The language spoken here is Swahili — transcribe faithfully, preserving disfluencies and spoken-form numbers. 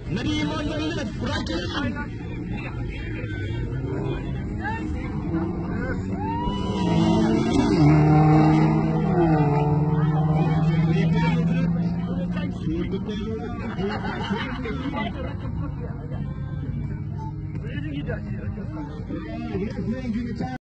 Nariman ng ulit. Franklin. Where did he die?